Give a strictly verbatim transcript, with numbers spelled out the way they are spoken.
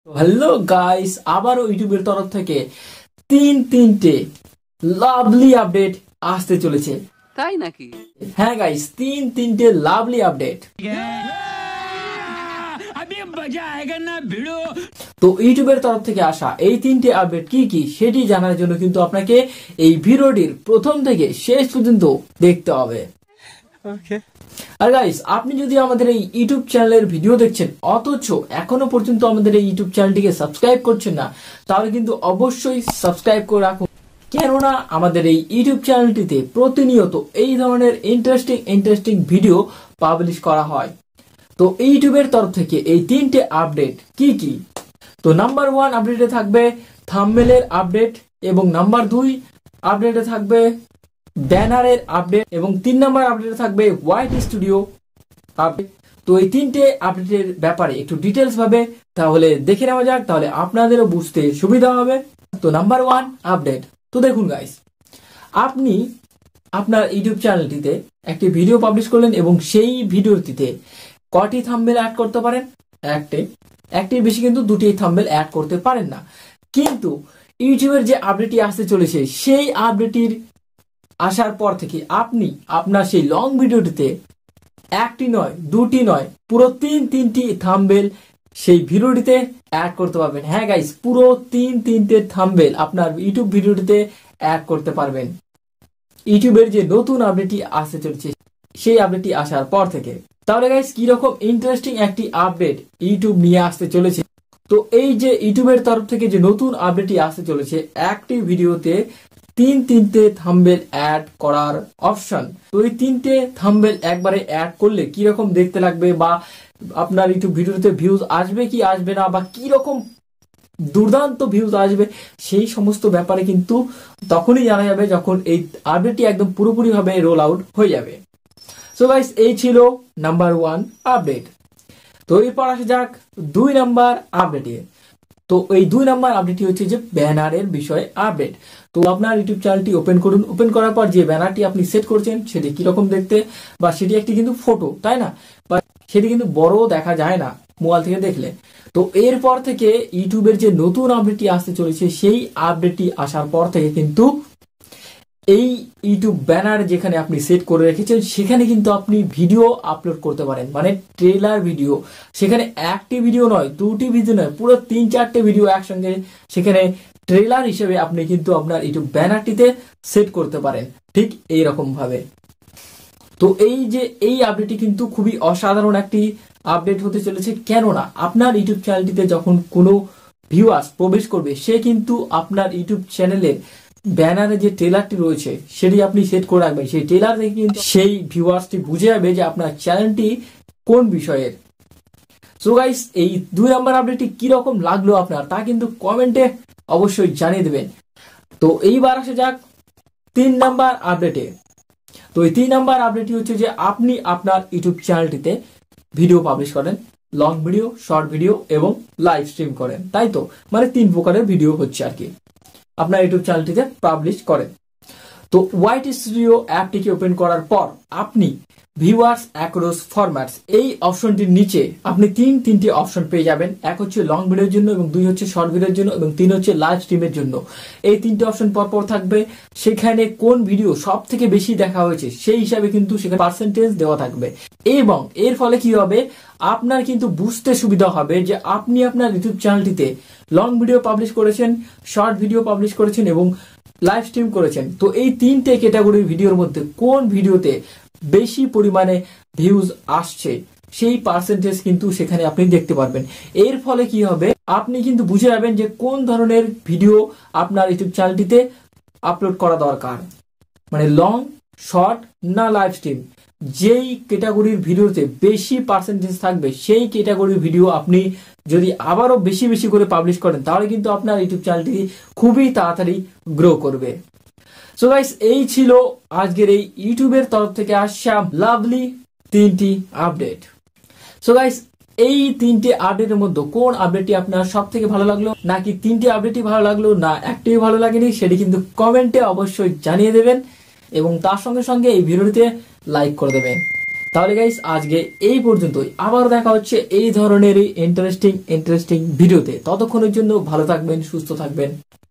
Hello guys, আবারও ইউটিউবের তরফ থেকে তিন তিনটে লাভলি আপডেট আসতে চলেছে। তাই নাকি? হ্যাঁ গাইস, তিন তিনটে লাভলি আপডেট। তো ইউটিউবের তরফ থেকে আসা এই তিনটে আপডেট কি কি সেটি জানার জন্য কিন্তু আপনাকে এই ভিডিওটির প্রথম থেকে শেষ পর্যন্ত দেখতে হবে। আর গাইস, আপনি যদি আমাদের এই ইউটিউব চ্যানেলের ভিডিও দেখছেন অথচ এখনো পর্যন্ত আমাদের এই ইউটিউব চ্যানেলটিকে সাবস্ক্রাইব করছেন না, তাহলে কিন্তু অবশ্যই সাবস্ক্রাইব করে রাখুন, কেননা আমাদের এই ইউটিউব চ্যানেলটিতে প্রতিনিয়ত এই ধরনের ইন্টারেস্টিং ইন্টারেস্টিং ভিডিও পাবলিশ করা হয়। তো ইউটিউবের তরফ থেকে এই তিনটে আপডেট কি কি? তো নাম্বার ওয়ান আপডেটে থাকবে থাম্বনেলের আপডেট, এবং নাম্বার দুই আপডেটে থাকবে ব্যানারের আপডেট, এবং তিন নাম্বার আপডেটে থাকবে হোয়াইট স্টুডিও আপডেট। তো এই তিনটে আপডেটের ব্যাপারে একটু ডিটেলস ভাবে তাহলে দেখে নেওয়া যাক, তাহলে আপনাদেরও বুঝতে সুবিধা হবে। তো নাম্বার ওয়ান আপডেট। তো দেখুন গাইস, আপনি আপনার ইউটিউব চ্যানেলটিতে একটি ভিডিও পাবলিশ করলেন এবং সেই ভিডিওটিতে কটি থাম্বনেল অ্যাড করতে পারেন? একটি একটির বেশি কিন্তু দুটি থাম্বনেল অ্যাড করতে পারেন না। কিন্তু ইউটিউবের যে আপডেটটি আসতে চলেছে সেই আপডেটটির আসার পর থেকে আপনি আপনার সেই লং ভিডিওটিতে একটি নয়, দুটি নয়, পুরো তিন তিনটি থাম্বনেল সেই ভিডিওটিতে অ্যাড করতে পারবেন। হ্যাঁ গাইস, পুরো তিন তিনটে থাম্বনেল আপনার ইউটিউব ভিডিওটিতে অ্যাড করতে পারবেন ইউটিউবের যে নতুন আপডেটটি আসতে চলেছে সেই আপডেটটি আসার পর থেকে। তাহলে গাইস, কিরকম ইন্টারেস্টিং একটি আপডেট ইউটিউব নিয়ে আসতে চলেছে। তো এই যে ইউটিউবের তরফ থেকে যে নতুন আপডেটটি আসতে চলেছে, একটি ভিডিওতে তিন তিনটে থাম্বনেল অ্যাড করার অপশন। তো এই তিনটে থাম্বনেল একবারে অ্যাড করলে কিরকম দেখতে লাগবে, বা আপনার ইউটিউব ভিডিওতে ভিউজ আসবে কি আসবে না, বা কি রকম দুর্দান্ত ভিউজ আসবে, সেই সমস্ত ব্যাপারে কিন্তু তখনই জানা যাবে যখন এই আপডেটটি একদম পুরোপুরি ভাবে রোল আউট হয়ে যাবে। সো গাইস, এই ছিল নাম্বার ওয়ান আপডেট। তো এরপর আসা যাক দুই নাম্বার আপডেটে। তো এই দুই নাম্বার আপডেটটি হচ্ছে যে ব্যানারের বিষয়ে আপডেট। তো আপনার ইউটিউব চ্যানেলটি ওপেন করুন। ওপেন করার পর যে ব্যানারটি আপনি সেট করছেন সেটি কিরকম দেখতে, বা সেটি একটি কিন্তু ফটো, তাই না? বা সেটি কিন্তু বড় দেখা যায় না মোবাইল থেকে দেখলে। তো এরপর থেকে ইউটিউবের যে নতুন আপডেটটি আসতে চলেছে সেই আপডেটটি আসার পর থেকে কিন্তু এই ইউটিউব ব্যানার যেখানে আপনি সেট করে রেখেছেন সেখানে কিন্তু আপনি ভিডিও আপলোড করতে পারেন, মানে ট্রেলার ভিডিও। সেখানে একটি ভিডিও নয়, দুটি ভিডিও নয়, পুরো তিন চারটে ভিডিও একসঙ্গে সেখানে ট্রেলার হিসেবে আপনি কিন্তু আপনার ইউটিউব ব্যানারটিতে সেট করতে পারেন, ঠিক এই রকম ভাবে। তো এই যে এই আপডেটটি কিন্তু খুবই অসাধারণ একটি আপডেট হতে চলেছে, কেননা আপনার ইউটিউব চ্যানেলটিতে যখন কোনো ভিউয়ার্স প্রবেশ করবে সে কিন্তু আপনার ইউটিউব চ্যানেলের ব্যানারে যে ট্রেলারটি রয়েছে সেটি আপনি সেট করে রাখবেন। সেই ট্রেলার দেখে কিন্তু সেই ভিউয়ার্সটি বুঝে যাবে যে আপনার চ্যানেলটি কোন বিষয়ের। সো গাইস, এই দুই নাম্বার আপডেটটি কিরকম লাগলো আপনার তা কিন্তু কমেন্টে অবশ্যই জানিয়ে দেবেন। তো এইবার আসা যাক তিন নাম্বার আপডেটে। তো এই তিন নাম্বার আপডেটটি হচ্ছে যে আপনি আপনার ইউটিউব চ্যানেলটিতে ভিডিও পাবলিশ করেন, লং ভিডিও, শর্ট ভিডিও এবং লাইভ স্ট্রিম করেন, তাই তো? মানে তিন প্রকারের ভিডিও হচ্ছে আর কি আপনার ইউটিউব চ্যানেলটিতে পাবলিশ করেন। তো হোয়াইট স্টুডিও অ্যাপটিকে ওপেন করার পর আপনি ভিউয়ার্স অ্যাক্রস ফরম্যাটস এই অপশনটির নিচে আপনি তিন তিনটি অপশন পেয়ে যাবেন। এক হচ্ছে লং ভিডিওর জন্য, এবং দুই হচ্ছে শর্ট ভিডিওর জন্য, এবং তিন হচ্ছে লাইভ স্ট্রিমের জন্য। এই তিনটে অপশন পরপর থাকবে। সেখানে কোন ভিডিও সব থেকে বেশি দেখা হয়েছে সেই হিসাবে কিন্তু সেখানে পার্সেন্টেজ দেওয়া থাকবে। এবং এর ফলে কি হবে, আপনার কিন্তু বুঝতে সুবিধা হবে যে আপনি আপনার ইউটিউব চ্যানেলটিতে লং ভিডিও পাবলিশ করেছেন, শর্ট ভিডিও পাবলিশ করেছেন এবং লাইভ স্ট্রিম করেছেন। তো এই তিনটে ক্যাটাগরির ভিডিওর মধ্যে কোন ভিডিওতে বেশি পরিমাণে ভিউজ আসছে সেই পার্সেন্টেজ কিন্তু সেখানে আপনি দেখতে পারবেন। এর ফলে কি হবে, আপনি কিন্তু বুঝে যাবেন যে কোন ধরনের ভিডিও আপনার ইউটিউব চ্যানেলটিতে আপলোড করা দরকার, মানে লং, শর্ট না লাইভ স্ট্রিম। যেই ক্যাটাগরির ভিডিওতে বেশি পার্সেন্টেজ থাকবে সেই ক্যাটাগরির ভিডিও আপনি যদি আবারও বেশি বেশি করে পাবলিশ করেন তাহলে কিন্তু আপনার ইউটিউব চ্যানেলটি খুবই তাড়াতাড়ি গ্রো করবে। সো গাইস, এই ছিল আজকের এই ইউটিউবের তরফ থেকে আসা লাভলি তিনটি আপডেট। সো গাইস, এই তিনটে আপডেটের মধ্যে কোন আপডেটটি আপনার সব থেকে ভালো লাগলো, নাকি তিনটে আপডেটই ভালো লাগলো, না একটি ভালো লাগেনি, সেটি কিন্তু কমেন্টে অবশ্যই জানিয়ে দেবেন, এবং তার সঙ্গে সঙ্গে এই ভিডিওটিতে লাইক করে দেবেন। তাহলে গাইস আজকে এই পর্যন্তই, আবার দেখা হচ্ছে এই ধরনেরই ইন্টারেস্টিং ইন্টারেস্টিং ভিডিওতে। ততক্ষণের জন্য ভালো থাকবেন, সুস্থ থাকবেন।